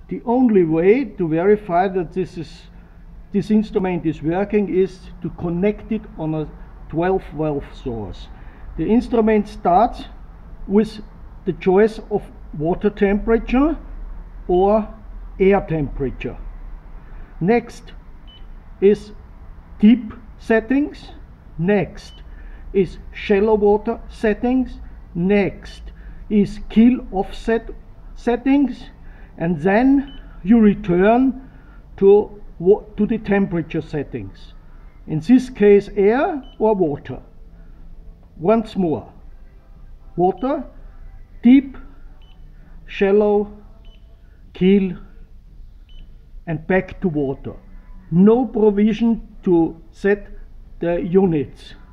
The only way to verify that this instrument is working is to connect it on a 12-valve source. The instrument starts with the choice of water temperature or air temperature. Next is deep settings. Next is shallow water settings. Next is keel offset settings, and then you return to the temperature settings. In this case, air or water. Once more, water, deep, shallow, keel, and back to water. No provision to set the units.